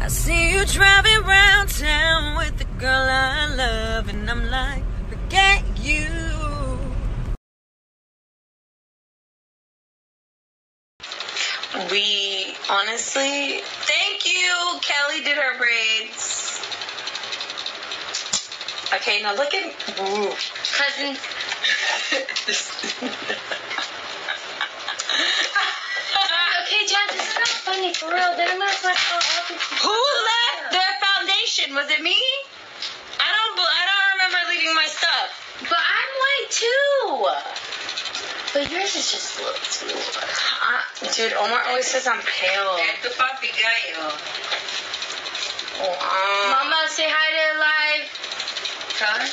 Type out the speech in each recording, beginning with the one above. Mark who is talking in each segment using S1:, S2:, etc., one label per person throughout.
S1: I see you driving around town with the girl I love, and I'm like, forget you.
S2: We honestly, thank you. Kelly did her braids. Okay, now look at
S3: Cousin. Okay, John, this is not funny for real. Then I'm gonna flash all up.
S2: Who left their foundation? Was it me? I don't remember leaving my stuff.
S3: But I'm white too. But yours is just a little too.
S2: Dude, Omar always says I'm pale.
S3: Mama, say hi to live.
S2: Huh?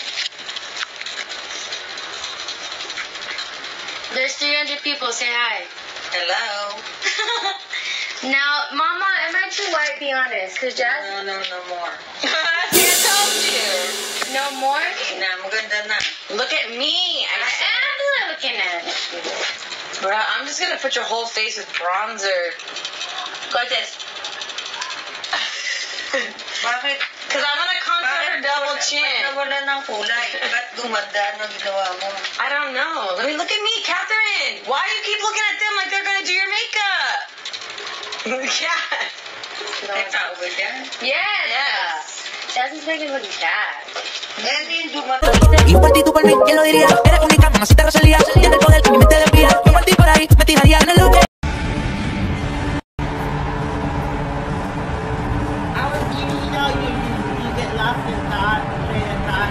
S3: There's 300 people. Say hi.
S2: Hello.
S3: Now, Mama, am I too white? Be honest, cause Jazz.
S2: No more. I told you.
S3: No more.
S2: Look at me.
S3: I am looking at it.
S2: Bro, I'm just gonna put your whole face with bronzer. Go like this. Because I want to contour her double chin. I don't know. Let me look at me, Catherine. Why do you keep looking at them like they're gonna do your makeup? Yeah.
S3: Yes. Jasmine's making it look bad.
S4: Y por ti, tú por mí, ¿quién lo diría? Eres única, mamacita Rosalía. Tienes el poder que mi mente desvía. Yo por ti por ahí, me tiraría en el lugar.
S5: You get lost in thought, train of thought.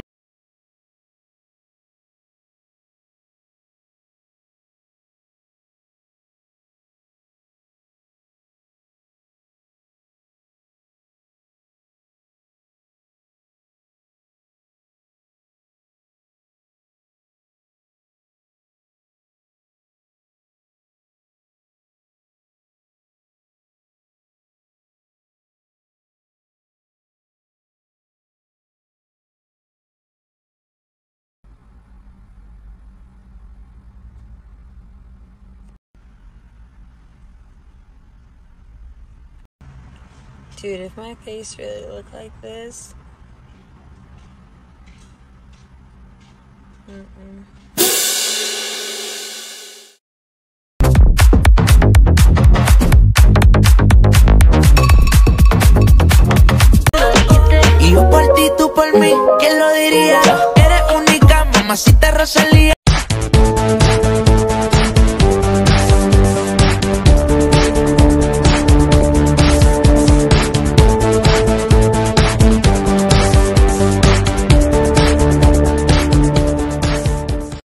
S1: Dude, if my face really looked like this.
S4: Y yo por ti, tú por mí, ¿quién lo diría? Eres única, mamacita Rosalía.